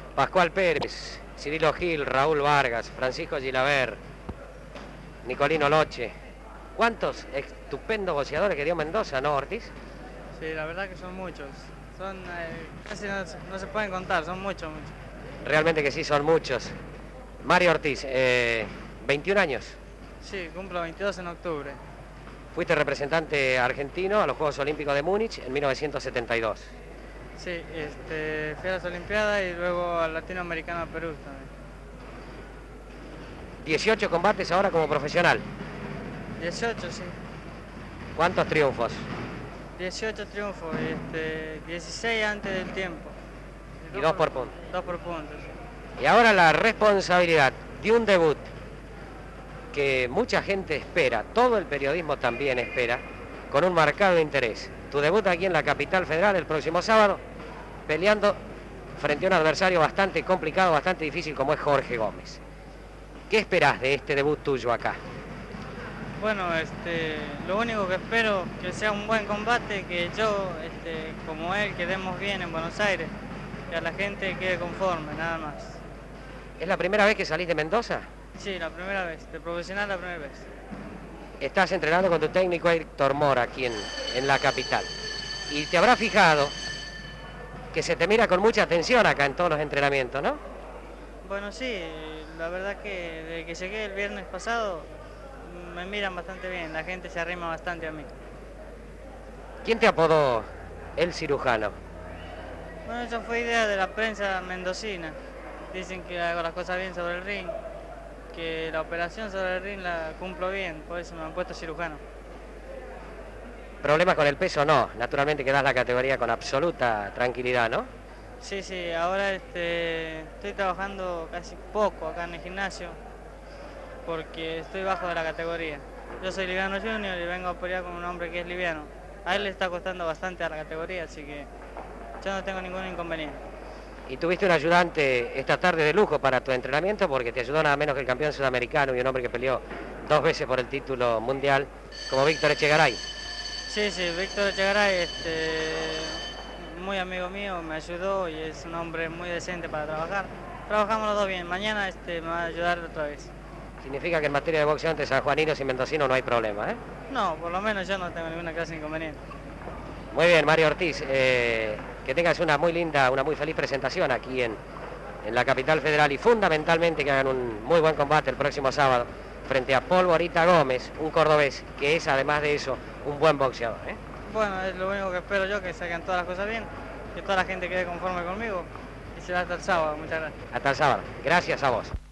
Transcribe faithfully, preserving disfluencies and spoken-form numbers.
Pascual Pérez, Cirilo Gil, Raúl Vargas, Francisco Gilaber, Nicolino Loche. ¿Cuántos estupendos boxeadores que dio Mendoza, no, Ortiz? Sí, la verdad que son muchos. Son, eh, casi no, no se pueden contar, son muchos, muchos. Realmente que sí, son muchos. Mario Ortiz, eh, veintiún años. Sí, cumplo veintidós en octubre. Fuiste representante argentino a los Juegos Olímpicos de Múnich en mil novecientos setenta y dos. Sí, este, fui a las Olimpiadas y luego al Latinoamericano de Perú también. dieciocho combates ahora como profesional. dieciocho, sí. ¿Cuántos triunfos? dieciocho triunfos, este, dieciséis antes del tiempo. Y, y dos por punto. Dos por punto, sí. Y ahora la responsabilidad de un debut que mucha gente espera, todo el periodismo también espera, con un marcado interés. Tu debut aquí en la capital federal el próximo sábado, peleando frente a un adversario bastante complicado, bastante difícil como es Jorge Gómez. ¿Qué esperás de este debut tuyo acá? Bueno, este, lo único que espero que sea un buen combate, que yo, este, como él, quedemos bien en Buenos Aires, que a la gente quede conforme, nada más. ¿Es la primera vez que salís de Mendoza? Sí, la primera vez, de profesional la primera vez. Estás entrenando con tu técnico Héctor Mora aquí en, en la capital. Y te habrás fijado que se te mira con mucha atención acá en todos los entrenamientos, ¿no? Bueno, sí, la verdad que desde que llegué el viernes pasado me miran bastante bien, la gente se arrima bastante a mí. ¿Quién te apodó el cirujano? Bueno, eso fue idea de la prensa mendocina. Dicen que hago las cosas bien sobre el ring, que la operación sobre el ring la cumplo bien, por eso me han puesto cirujano. ¿Problemas con el peso? No, naturalmente que das la categoría con absoluta tranquilidad, ¿no? Sí, sí, ahora este, estoy trabajando casi poco acá en el gimnasio, porque estoy bajo de la categoría. Yo soy liviano junior y vengo a pelear con un hombre que es liviano. A él le está costando bastante a la categoría, así que yo no tengo ningún inconveniente. Y tuviste un ayudante esta tarde de lujo para tu entrenamiento, porque te ayudó nada menos que el campeón sudamericano y un hombre que peleó dos veces por el título mundial, como Víctor Echegaray. Sí, sí, Víctor Echegaray, este, muy amigo mío, me ayudó y es un hombre muy decente para trabajar. Trabajamos los dos bien, mañana este, me va a ayudar otra vez. Significa que en materia de boxeo entre sanjuaninos y mendocinos no hay problema, ¿eh? No, por lo menos yo no tengo ninguna clase de inconveniente. Muy bien, Mario Ortiz, eh, que tengas una muy linda, una muy feliz presentación aquí en, en la capital federal y fundamentalmente que hagan un muy buen combate el próximo sábado frente a Polvorita Gómez, un cordobés que es además de eso un buen boxeador, ¿eh? Bueno, es lo único que espero yo, que salgan todas las cosas bien, que toda la gente quede conforme conmigo y será hasta el sábado. Muchas gracias. Hasta el sábado. Gracias a vos.